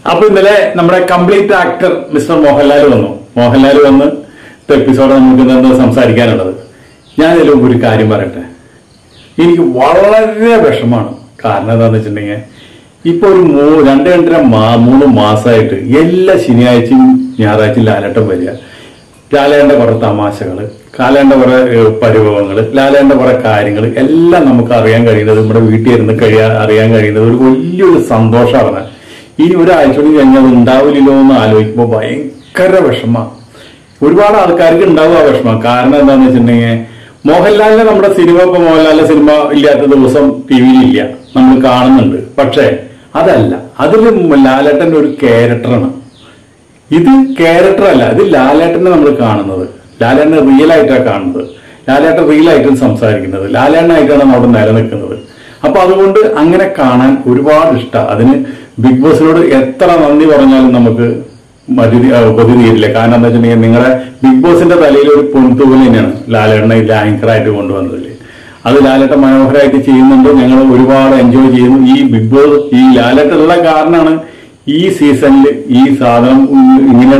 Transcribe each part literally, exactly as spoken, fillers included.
അപ്പൊ ഇന്നലെ നമ്മുടെ കംപ്ലീറ്റ് ആക്ടർ മിസ്റ്റർ മോഹൻലാൽ വന്നു. മോഹൻലാൽ വന്ന് എപ്പിസോഡ് നമുക്ക് ഇന്ന് സംസാരിക്കാനുള്ളത്. ഞാൻ ഇതിലും ഒരു കാര്യം പറയട്ടെ, എനിക്ക് വളരെ വിഷമാണ്. കാരണം എന്താണെന്ന് വെച്ചിട്ടുണ്ടെങ്കിൽ ഇപ്പൊ ഒരു മൂ രണ്ട് രണ്ടര മാ മൂന്ന് മാസമായിട്ട് എല്ലാ ശനിയാഴ്ചയും ഞായറാഴ്ചയും ലാലേട്ടൻ വരിക, ലാലേട്ടന്റെ കുറെ തമാശകള്, ലാലേട്ടന്റെ കുറെ പരിഭവങ്ങള്, ലാലേട്ടന്റെ കുറെ കാര്യങ്ങൾ എല്ലാം നമുക്ക് അറിയാൻ കഴിയുന്നത്, നമ്മുടെ വീട്ടിൽ ഇരുന്ന് കഴിയാ അറിയാൻ കഴിയുന്നത് ഒരു വലിയൊരു സന്തോഷമാണ്. ഇനി ഒരാഴ്ച കൂടി കഴിഞ്ഞാൽ ഉണ്ടാവില്ലല്ലോ എന്ന് ആലോചിക്കുമ്പോൾ ഭയങ്കര വിഷമമാണ്. ഒരുപാട് ആൾക്കാർക്ക് ഉണ്ടാവും ആ വിഷമം. കാരണം എന്താണെന്ന് വെച്ചിട്ടുണ്ടെങ്കിൽ മോഹൻലാലിനെ നമ്മുടെ സിനിമ ഇപ്പൊ മോഹൻലാലിന്റെ സിനിമ ഇല്ലാത്ത ദിവസം ടി വിയിലില്ല, നമ്മൾ കാണുന്നുണ്ട്. പക്ഷേ അതല്ല, അതിൽ ലാലേട്ടന്റെ ഒരു ക്യാരക്ടറാണ്. ഇത് ക്യാരക്ടർ അല്ല, ഇത് ലാലേട്ടനെ നമ്മൾ കാണുന്നത്, ലാലേട്ടനെ റിയൽ ആയിട്ടാണ് കാണുന്നത്, ലാലേട്ടൻ റിയൽ ആയിട്ടും സംസാരിക്കുന്നത്, ലാലേട്ടനായിട്ടാണ് അവിടെ നിലനിൽക്കുന്നത്. അപ്പൊ അതുകൊണ്ട് അങ്ങനെ കാണാൻ ഒരുപാട് ഇഷ്ടം. അതിന് ബിഗ് ബോസിനോട് എത്ര നന്ദി പറഞ്ഞാലും നമുക്ക് മതി കൊതി തീരില്ല. കാരണം എന്താ വെച്ചിട്ടുണ്ടെങ്കിൽ നിങ്ങളുടെ ബിഗ് ബോസിന്റെ തലയിൽ ഒരു പൊൻതൂവൽ തന്നെയാണ് ലാലേട്ടനെ ഇതിൽ ആങ്കറായിട്ട് കൊണ്ടുവന്നതില്. അത് ലാലേട്ടൻ മനോഹരമായിട്ട് ചെയ്യുന്നുണ്ട്, ഞങ്ങൾ ഒരുപാട് എൻജോയ് ചെയ്യുന്നു. ഈ ബിഗ് ബോസ് ഈ ലാലേട്ടുള്ള കാരണമാണ് ഈ സീസണിൽ ഈ സാധനം ഇങ്ങനെ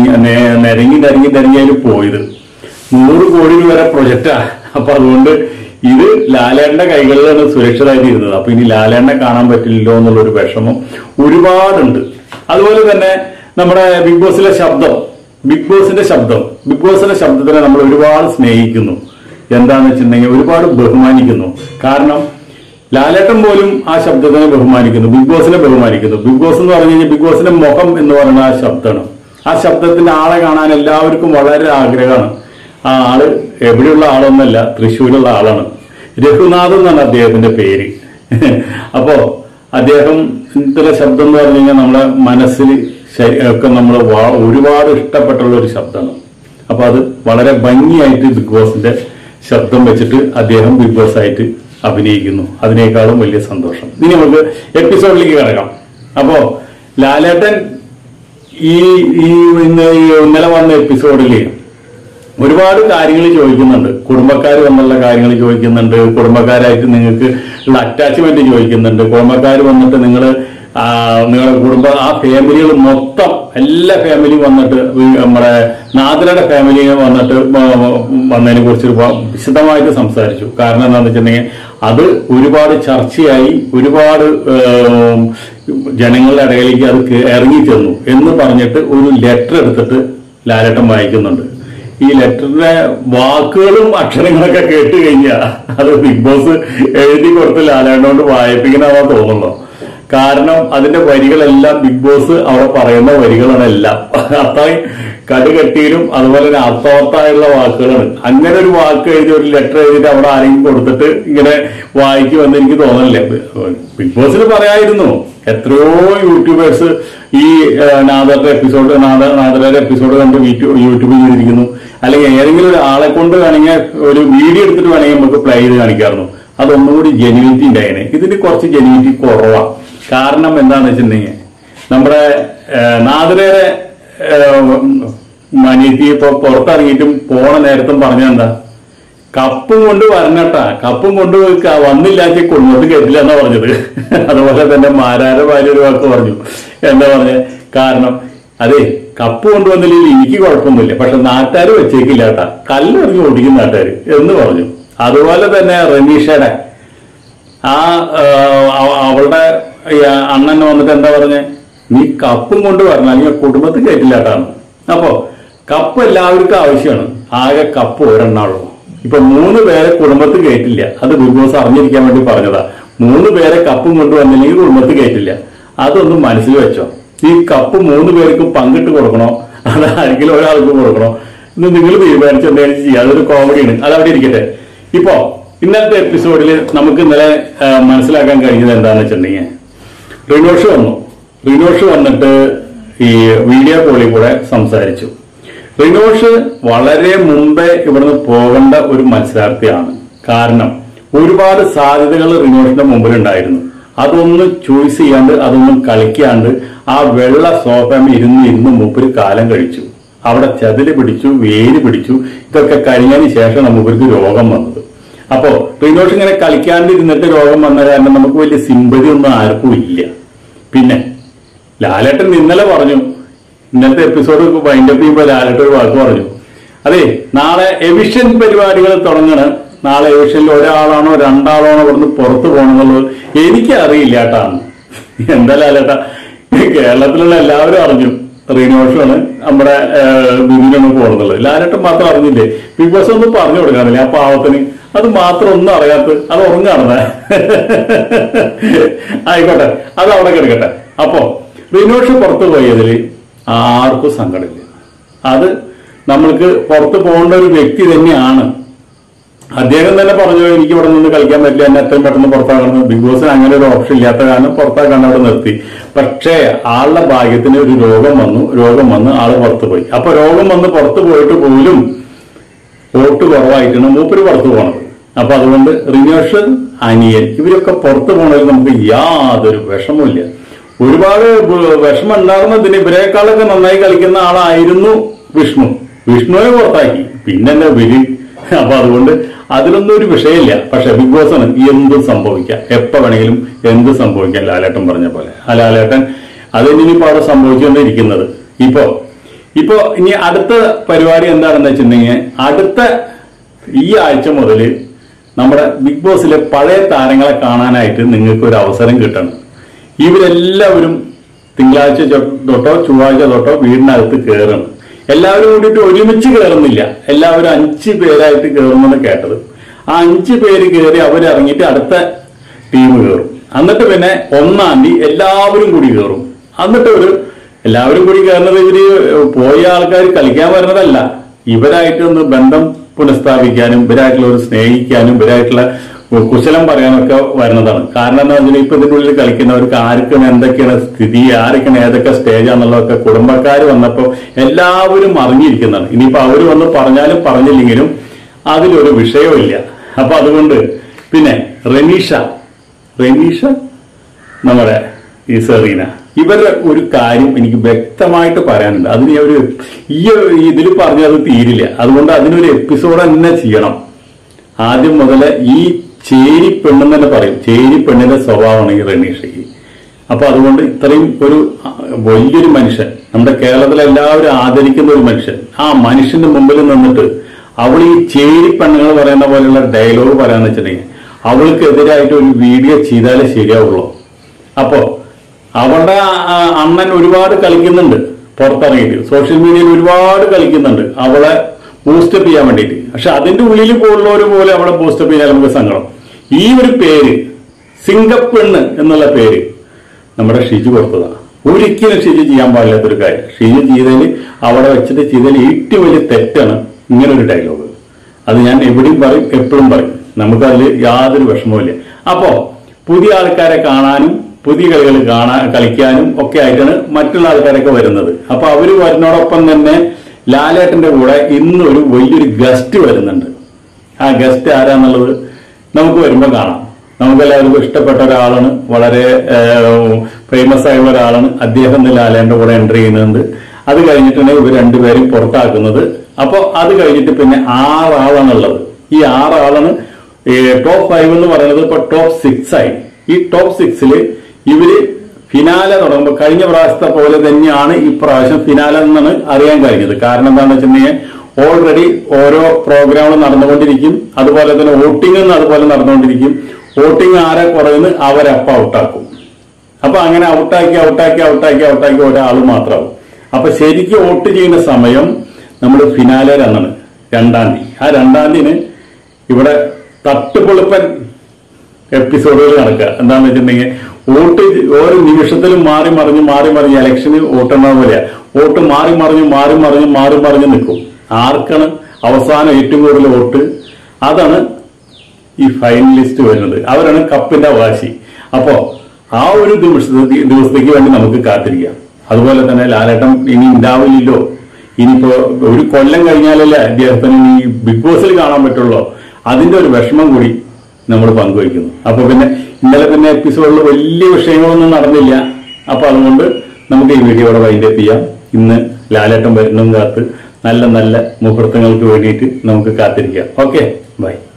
നിരങ്ങി നിരങ്ങി നിരങ്ങിയാലും പോയത്. നൂറ് കോടി വരെ പ്രൊജക്റ്റാ. അപ്പൊ അതുകൊണ്ട് ഇത് ലാലേട്ടന്റെ കൈകളിലാണ് സുരക്ഷിതമായിട്ട് ഇരുന്നത്. അപ്പൊ ഇനി ലാലേട്ടനെ കാണാൻ പറ്റില്ലല്ലോ എന്നുള്ളൊരു വിഷമം ഒരുപാടുണ്ട്. അതുപോലെ തന്നെ നമ്മുടെ ബിഗ് ബോസിലെ ശബ്ദം ബിഗ് ബോസിന്റെ ശബ്ദം ബിഗ് ബോസിന്റെ ശബ്ദത്തിനെ നമ്മൾ ഒരുപാട് സ്നേഹിക്കുന്നു. എന്താന്ന് വെച്ചിട്ടുണ്ടെങ്കിൽ ഒരുപാട് ബഹുമാനിക്കുന്നു. കാരണം ലാലേട്ടൻ പോലും ആ ശബ്ദത്തിനെ ബഹുമാനിക്കുന്നു, ബിഗ് ബോസിനെ ബഹുമാനിക്കുന്നു. ബിഗ് ബോസ് എന്ന് പറഞ്ഞു കഴിഞ്ഞാൽ ബിഗ് ബോസിന്റെ മുഖം എന്ന് പറയുന്ന ആ ശബ്ദമാണ്. ആ ശബ്ദത്തിന്റെ ആളെ കാണാൻ എല്ലാവർക്കും വളരെ ആഗ്രഹമാണ്. ആ ആള് എവിടെയുള്ള ആളൊന്നല്ല, തൃശ്ശൂരുള്ള ആളാണ്. രഘുനാഥ് എന്നാണ് അദ്ദേഹത്തിന്റെ പേര്. അപ്പോ അദ്ദേഹം ഇത്ര ശബ്ദം എന്ന് പറഞ്ഞു കഴിഞ്ഞാൽ നമ്മളെ മനസ്സിൽ ഒക്കെ നമ്മൾ ഒരുപാട് ഇഷ്ടപ്പെട്ടുള്ള ഒരു ശബ്ദമാണ്. അപ്പൊ അത് വളരെ ഭംഗിയായിട്ട് ബിഗ് ബോസിന്റെ ശബ്ദം വെച്ചിട്ട് അദ്ദേഹം ബിഗ് ബോസ് ആയിട്ട് അഭിനയിക്കുന്നു. അതിനേക്കാളും വലിയ സന്തോഷം. ഇനി നമുക്ക് എപ്പിസോഡിലേക്ക് കിടക്കാം. അപ്പോ ലാലേട്ടൻ ഈ ഈ ഇന്നലെ വന്ന എപ്പിസോഡില് ഒരുപാട് കാര്യങ്ങൾ ചോദിക്കുന്നുണ്ട്. കുടുംബക്കാർ വന്നുള്ള കാര്യങ്ങൾ ചോദിക്കുന്നുണ്ട്, കുടുംബക്കാരായിട്ട് നിങ്ങൾക്ക് ഉള്ള അറ്റാച്ച്മെന്റ് ചോദിക്കുന്നുണ്ട്, കുടുംബക്കാർ വന്നിട്ട് നിങ്ങൾ നിങ്ങളുടെ കുടുംബ ആ ഫാമിലികൾ മൊത്തം എല്ലാ ഫാമിലിയും വന്നിട്ട് നമ്മുടെ നാദരയുടെ ഫാമിലിയെ വന്നിട്ട് വന്നതിനെ കുറിച്ച് വിശദമായിട്ട് സംസാരിച്ചു. കാരണം എന്താണെന്ന് വെച്ചിട്ടുണ്ടെങ്കിൽ അത് ഒരുപാട് ചർച്ചയായി, ഒരുപാട് ജനങ്ങളുടെ ഇടയിലേക്ക് അത് ഇറങ്ങി ചെന്നു എന്ന് പറഞ്ഞിട്ട് ഒരു ലെറ്റർ എടുത്തിട്ട് ലാലേട്ടൻ വായിക്കുന്നുണ്ട്. ഈ ലെറ്ററിന്റെ വാക്കുകളും അക്ഷരങ്ങളൊക്കെ കേട്ട് കഴിഞ്ഞാൽ അത് ബിഗ് ബോസ് എഴുതി കൊടുത്ത് ലാലേട്ടനോട് വായിപ്പിക്കണമെന്നാ തോന്നുന്നു. കാരണം അതിന്റെ വരികളെല്ലാം ബിഗ് ബോസ് അവിടെ പറയുന്ന വരികളാണ് എല്ലാം. അത്രയും കടുകട്ടിയിലും അതുപോലെ തന്നെ അർത്ഥവത്തായുള്ള വാക്കുകളാണ്. അങ്ങനെ ഒരു വാക്ക് എഴുതി ഒരു ലെറ്റർ എഴുതിയിട്ട് അവിടെ ആരെങ്കിലും കൊടുത്തിട്ട് ഇങ്ങനെ വായിക്കുമെന്ന് എനിക്ക് തോന്നണില്ല. ബിഗ് ബോസിന് പറയായിരുന്നു. എത്രയോ യൂട്യൂബേഴ്സ് ഈ നാദരുടെ എപ്പിസോഡ് നാദരുടെ എപ്പിസോഡ് കണ്ട് യൂട്യൂബിൽ ചെയ്തിരിക്കുന്നു. അല്ലെങ്കിൽ ഏതെങ്കിലും ഒരു ആളെ കൊണ്ട് വേണമെങ്കിൽ ഒരു വീഡിയോ എടുത്തിട്ട് വേണമെങ്കിൽ നമുക്ക് പ്ലേ ചെയ്ത് കാണിക്കാറുന്നു. അതൊന്നുകൂടി ജെന്യൂനിറ്റി ഉണ്ടായേനെ. ഇതിന് കുറച്ച് ജെന്യൂനിറ്റി കുറവാണ്. കാരണം എന്താണെന്ന് വെച്ചിട്ടുണ്ടെങ്കിൽ നമ്മുടെ നാദരയുടെ അനിയത്തി ഇപ്പൊ പുറത്തിറങ്ങിയിട്ടും പോണ നേരത്തും പറഞ്ഞെന്താ, കപ്പും കൊണ്ട് വരണട്ടാ, കപ്പും കൊണ്ട് വന്നില്ലാച്ച കുടുംബത്തിൽ കേട്ടില്ല എന്നാ പറഞ്ഞത്. അതുപോലെ തന്നെ മാരാര ഭാര്യ ഒരു വാക്ക് പറഞ്ഞു. എന്താ പറഞ്ഞ കാരണം അതെ കപ്പ് കൊണ്ടുവന്നില്ലെങ്കിൽ എനിക്ക് കുഴപ്പമൊന്നുമില്ല, പക്ഷെ നാട്ടുകാർ വെച്ചേക്കില്ല കേട്ടാ, കല്ലെറിഞ്ഞ് ഓടിക്കും നാട്ടുകാർ എന്ന് പറഞ്ഞു. അതുപോലെ തന്നെ റമീഷയുടെ ആ അവളുടെ അണ്ണൻ വന്നിട്ട് എന്താ പറഞ്ഞേ, നീ കപ്പും കൊണ്ട് വരണം അല്ലെങ്കിൽ കുടുംബത്തിൽ കയറ്റില്ല കേട്ടാണ്. അപ്പോ കപ്പ് എല്ലാവർക്കും ആവശ്യമാണ്, ആകെ കപ്പ് ഒരെണ്ണുള്ളൂ. ഇപ്പൊ മൂന്ന് പേരെ കുടുംബത്തിൽ കയറ്റില്ല. അത് ബിഗ് ബോസ് അറിഞ്ഞിരിക്കാൻ വേണ്ടി പറഞ്ഞതാ. മൂന്ന് പേരെ കപ്പും കൊണ്ടുവന്നില്ലെങ്കിൽ കുടുംബത്തിൽ കയറ്റില്ല. അതൊന്നും മനസ്സിൽ വെച്ചോ. ഈ കപ്പ് മൂന്ന് പേർക്കും പങ്കിട്ട് കൊടുക്കണോ അതാരെങ്കിലും ഒരാൾക്ക് കൊടുക്കണോ എന്ന് നിങ്ങൾ തീരുമാനിച്ച് എന്തെങ്കിലും ചെയ്യുക. അതൊരു കോമഡിയാണ്. അതവിടെ ഇരിക്കട്ടെ. ഇപ്പോ ഇന്നത്തെ എപ്പിസോഡിൽ നമുക്ക് ഇന്നലെ മനസ്സിലാക്കാൻ കഴിഞ്ഞത് എന്താണെന്ന് വെച്ചിട്ടുണ്ടെങ്കിൽ റിനോഷ് വന്നു. റിനോഷ് വന്നിട്ട് ഈ വീഡിയോ കോളിൽ കൂടെ സംസാരിച്ചു. റിനോഷ് വളരെ മുമ്പേ ഇവിടുന്ന് പോകേണ്ട ഒരു മത്സരാർത്ഥിയാണ്. കാരണം ഒരുപാട് സാധ്യതകൾ റിനോഷിന്റെ മുമ്പിലുണ്ടായിരുന്നു. അതൊന്നും ചോയ്സ് ചെയ്യാണ്ട് അതൊന്നും കളിക്കാണ്ട് ആ വെള്ള സോഫയിൽ ഇരുന്ന് ഇരുന്ന് മൂപ്പര് കാലം കഴിച്ചു. അവിടെ ചതില് പിടിച്ചു, വേര് പിടിച്ചു. ഇതൊക്കെ കഴിഞ്ഞതിന് ശേഷം മൂപ്പർക്ക് രോഗം വന്നത്. അപ്പോ റിനോഷ് ഇങ്ങനെ കളിക്കാണ്ടിരുന്നിട്ട് രോഗം വന്ന കാരണം നമുക്ക് വലിയ സിമ്പതി ഒന്നും ആർക്കും ഇല്ല. പിന്നെ ലാലേട്ടൻ ഇന്നലെ പറഞ്ഞു, ഇന്നത്തെ എപ്പിസോഡ് വൈൻഡപ്പ് ചെയ്യുമ്പോൾ ലാലേട്ടൻ ഒരു വാക്ക് പറഞ്ഞു, അതെ നാളെ എവിഷൻ പരിപാടികൾ തുടങ്ങണം, നാളെ എവിഷനിൽ ഒരാളാണോ രണ്ടാളാണോ ഇവിടുന്ന് പുറത്തു പോകണമെന്നുള്ളത് എനിക്കറിയില്ല കേട്ടാണ്. എന്താ ലാലേട്ടാ, കേരളത്തിലുള്ള എല്ലാവരും അറിഞ്ഞു റീനോഷാണ് നമ്മുടെ ബിബിനാണ് പോകുന്നുള്ളത്. ലാലേട്ടൻ മാത്രം അറിഞ്ഞില്ലേ? ബിഗ് ബോസ് ഒന്നും പറഞ്ഞു കൊടുക്കാറില്ല ആ പാവത്തിന്. അത് മാത്രം ഒന്നും അറിയാത്ത അത് ഉറങ്ങാണെന്നേ. ആയിക്കോട്ടെ, അത് അവിടെ കിടക്കട്ടെ. അപ്പോ റിനോഷ് പുറത്തു പോയതിൽ ആർക്കും സങ്കടമില്ല. അത് നമ്മൾക്ക് പുറത്തു പോകേണ്ട ഒരു വ്യക്തി തന്നെയാണ്. അദ്ദേഹം തന്നെ പറഞ്ഞു, എനിക്ക് ഇവിടെ നിന്ന് കളിക്കാൻ പറ്റില്ല, എന്നെ എത്രയും പെട്ടെന്ന് പുറത്താക്കണം. ബിഗ് ബോസിന് അങ്ങനെ ഒരു ഓപ്ഷൻ ഇല്ലാത്ത കാരണം പുറത്താക്കാൻ അവിടെ നിർത്തി. പക്ഷേ ആളുടെ ഭാഗ്യത്തിന് ഒരു രോഗം വന്നു, രോഗം വന്ന് ആള് പുറത്തു പോയി. അപ്പൊ രോഗം വന്ന് പുറത്തു പോയിട്ട് പോലും വോട്ട് കുറവായിട്ടാണ് മൂപ്പര് പുറത്തു പോണത്. അപ്പൊ അതുകൊണ്ട് റിനോഷ്, അനിയൻ ഇവരൊക്കെ പുറത്തു പോണതിൽ നമുക്ക് യാതൊരു വിഷമമില്ല. ഒരുപാട് വിഷമം ഉണ്ടാകുന്നതിന് ഇവരെക്കാളൊക്കെ നന്നായി കളിക്കുന്ന ആളായിരുന്നു വിഷ്ണു. വിഷ്ണുവെ പുറത്താക്കി, പിന്നെ എന്താ വിരി. അപ്പൊ അതുകൊണ്ട് അതിലൊന്നും ഒരു വിഷയമില്ല. പക്ഷെ ബിഗ് ബോസാണ് എന്തും സംഭവിക്കാം, എപ്പോ വേണമെങ്കിലും എന്ത് സംഭവിക്കാം. ലാലേട്ടൻ പറഞ്ഞ പോലെ ആ ലാലേട്ടൻ അതിനിപ്പോ അവിടെ സംഭവിച്ചുകൊണ്ടിരിക്കുന്നത്. ഇപ്പോ ഇപ്പോ ഇനി അടുത്ത പരിപാടി എന്താണെന്ന് വെച്ചിട്ടുണ്ടെങ്കിൽ, അടുത്ത ഈ ആഴ്ച മുതല് നമ്മുടെ ബിഗ് ബോസിലെ പഴയ താരങ്ങളെ കാണാനായിട്ട് നിങ്ങൾക്ക് ഒരു അവസരം കിട്ടണം. ഇവരെല്ലാവരും തിങ്കളാഴ്ച തൊട്ടോ ചൊവ്വാഴ്ച തൊട്ടോ വീടിനകത്ത് കയറണം. എല്ലാവരും കൂടിയിട്ട് ഒരുമിച്ച് കയറുന്നില്ല, എല്ലാവരും അഞ്ച് പേരായിട്ട് കയറുമെന്ന് കേട്ടത്. ആ അഞ്ച് പേര് കയറി അവരിറങ്ങിയിട്ട് അടുത്ത ടീം കയറും. എന്നിട്ട് പിന്നെ ഒന്നാം തീയതി എല്ലാവരും കൂടി കയറും. എന്നിട്ട് ഒരു എല്ലാവരും കൂടി കയറുന്നത് ഇവര് പോയ ആൾക്കാർ കളിക്കാൻ വരുന്നതല്ല, ഇവരായിട്ട് ഒന്ന് ബന്ധം പുനഃസ്ഥാപിക്കാനും ഇവരായിട്ടുള്ള ഒരു സ്നേഹിക്കാനും ഇവരായിട്ടുള്ള കുശലം പറയാനൊക്കെ വരുന്നതാണ്. കാരണം എന്താ വെച്ചാൽ ഇപ്പൊ ഇതിന്റെ ഉള്ളിൽ കളിക്കുന്നവർക്ക് ആർക്കാണ് എന്തൊക്കെയാണ് സ്ഥിതി, ആരൊക്കെയാണ് ഏതൊക്കെ സ്റ്റേജാന്നുള്ളതൊക്കെ കുടുംബക്കാർ വന്നപ്പോ എല്ലാവരും അറിഞ്ഞിരിക്കുന്നതാണ്. ഇനിയിപ്പോ അവര് വന്ന് പറഞ്ഞാലും പറഞ്ഞില്ലെങ്കിലും അതിലൊരു വിഷയമില്ല. അപ്പൊ അതുകൊണ്ട് പിന്നെ റെനീഷ റെനീഷ നമ്മുടെ ഈ സെറീന, ഇവരുടെ ഒരു കാര്യം എനിക്ക് വ്യക്തമായിട്ട് പറയാനുണ്ട്. അതിന് ഒരു ഈ ഇതിൽ പറഞ്ഞത് തീരില്ല. അതുകൊണ്ട് അതിനൊരു എപ്പിസോഡ് തന്നെ ചെയ്യണം. ആദ്യം മുതലേ ഈ ചേരി പെണ്ണെന്ന് തന്നെ പറയും, ചേരി പെണ്ണിന്റെ സ്വഭാവമാണ് ഈ റെനീഷയ്ക്ക്. അപ്പൊ അതുകൊണ്ട് ഇത്രയും ഒരു വലിയൊരു മനുഷ്യൻ, നമ്മുടെ കേരളത്തിലെ എല്ലാവരും ആദരിക്കുന്ന ഒരു മനുഷ്യൻ, ആ മനുഷ്യന്റെ മുമ്പിൽ നിന്നിട്ട് അവൾ ഈ ചേരി പെണ്ണുങ്ങൾ പറയുന്ന പോലെയുള്ള ഡയലോഗ് പറയാന്ന് വെച്ചിട്ടുണ്ടെങ്കിൽ അവൾക്കെതിരായിട്ട് ഒരു വീഡിയോ ചെയ്താലേ ശരിയാവുള്ളൂ. അപ്പോ അവളുടെ അണ്ണൻ ഒരുപാട് കളിക്കുന്നുണ്ട് പുറത്തിറങ്ങിയിട്ട്, സോഷ്യൽ മീഡിയയിൽ ഒരുപാട് കളിക്കുന്നുണ്ട് അവളെ ബൂസ്റ്റപ്പ് ചെയ്യാൻ വേണ്ടിയിട്ട്. പക്ഷെ അതിന്റെ ഉള്ളിൽ പോകുന്നവർ പോലെ അവളെ ബൂസ്റ്റപ്പ് ചെയ്യാൻ നമുക്ക് സങ്കടം. ഈ ഒരു പേര് സിംഗപ്പെണ്ണ് എന്നുള്ള പേര് നമ്മുടെ ഷിജു കൊടുത്തതാണ്. ഒരിക്കലും ഷിജു ചെയ്യാൻ പാടില്ലാത്തൊരു കാര്യം. ഷിജു ചെയ്തതിൽ അവിടെ വെച്ചിട്ട് ചെയ്തതിൽ ഏറ്റവും വലിയ തെറ്റാണ് ഇങ്ങനൊരു ഡയലോഗ്. അത് ഞാൻ എവിടെയും പറയും, എപ്പോഴും പറയും. നമുക്കതിൽ യാതൊരു വിഷമവുമില്ല. അപ്പോ പുതിയ ആൾക്കാരെ കാണാനും പുതിയ കളികൾ കാണാൻ കളിക്കാനും ഒക്കെ ആയിട്ടാണ് മറ്റുള്ള ആൾക്കാരൊക്കെ വരുന്നത്. അപ്പൊ അവര് വരുന്നതോടൊപ്പം തന്നെ ലാലേട്ടന്റെ കൂടെ ഇന്നൊരു വലിയൊരു ഗസ്റ്റ് വരുന്നുണ്ട്. ആ ഗസ്റ്റ് ആരാന്നുള്ളത് നമുക്ക് വരുമ്പോൾ കാണാം. നമുക്കെല്ലാവർക്കും ഇഷ്ടപ്പെട്ട ഒരാളാണ്, വളരെ ഫേമസ് ആയുള്ള ഒരാളാണ്. അദ്ദേഹം ലാലേട്ടന്റെ കൂടെ എൻട്രി ചെയ്യുന്നുണ്ട്. അത് കഴിഞ്ഞിട്ടാണ് ഇവർ രണ്ടുപേരും പുറത്താക്കുന്നത്. അപ്പൊ അത് കഴിഞ്ഞിട്ട് പിന്നെ ആറാളാണുള്ളത്. ഈ ആറാളാണ് ടോപ്പ് ഫൈവ് എന്ന് പറയുന്നത്. ഇപ്പൊ ടോപ്പ് സിക്സ് ആയി. ഈ ടോപ്പ് സിക്സില് ഇവര് ഫിനാലെ തുടങ്ങുമ്പോൾ കഴിഞ്ഞ പ്രാവശ്യത്തെ പോലെ തന്നെയാണ് ഈ പ്രാവശ്യം ഫിനാലെ എന്നാണ് അറിയാൻ കഴിഞ്ഞത്. കാരണം എന്താണെന്ന് വെച്ചിട്ടുണ്ടെങ്കിൽ ഓൾറെഡി ഓരോ പ്രോഗ്രാമുകൾ നടന്നുകൊണ്ടിരിക്കും. അതുപോലെ തന്നെ വോട്ടിംഗ് അതുപോലെ നടന്നുകൊണ്ടിരിക്കും. വോട്ടിംഗ് ആരെ കുറയുന്നു അവരപ്പ ഔട്ടാക്കും. അപ്പൊ അങ്ങനെ ഔട്ടാക്കി ഔട്ടാക്കി ഔട്ടാക്കി ഔട്ടാക്കി ഒരാൾ മാത്രമാവും. അപ്പൊ ശരിക്കും വോട്ട് ചെയ്യുന്ന സമയം നമ്മൾ ഫിനാലെ എന്നാണ് രണ്ടാം തീയതി. ആ രണ്ടാം തീയതിന് ഇവിടെ തട്ടുപൊളിപ്പൻ എപ്പിസോഡുകൾ നടക്കുക. എന്താണെന്ന് വെച്ചിട്ടുണ്ടെങ്കിൽ വോട്ട് ഓരോ നിമിഷത്തിലും മാറി മറിഞ്ഞ് മാറി മറിഞ്ഞ് ഇലക്ഷന് വോട്ടെണ്ണ പോലെയാ. വോട്ട് മാറി മറിഞ്ഞ് മാറി മറിഞ്ഞ് മാറി മറിഞ്ഞ് നിൽക്കും. ആർക്കാണ് അവസാനം ഏറ്റവും കൂടുതൽ വോട്ട്, അതാണ് ഈ ഫൈനലിസ്റ്റ് വരുന്നത്. അവരാണ് കപ്പിന്റെ അവകാശി. അപ്പോ ആ ഒരു ദിവസ ദിവസത്തേക്ക് വേണ്ടി നമുക്ക് കാത്തിരിക്കാം. അതുപോലെ തന്നെ ലാലേട്ടൻ ഇനി ഉണ്ടാവില്ലല്ലോ. ഇനിയിപ്പോ ഒരു കൊല്ലം കഴിഞ്ഞാലല്ലേ അദ്ദേഹത്തിന് ഇനി ബിഗ് ബോസിൽ കാണാൻ പറ്റുള്ളൂ. അതിന്റെ ഒരു വിഷമം കൂടി നമ്മൾ പങ്കുവയ്ക്കുന്നു. അപ്പൊ പിന്നെ ഇന്നലെ പിന്നെ എപ്പിസോഡിൽ വലിയ വിഷയങ്ങളൊന്നും നടന്നില്ല. അപ്പൊ അതുകൊണ്ട് നമുക്ക് ഈ വീഡിയോ ഇവിടെ വൈൻഡപ്പ് ചെയ്യാം. ഇന്ന് ലാലേട്ടൻ വരുന്നതും കാത്ത് നല്ല നല്ല മുഹൂർത്തങ്ങൾക്ക് വേണ്ടിയിട്ട് നമുക്ക് കാത്തിരിക്കാം. Okay, by.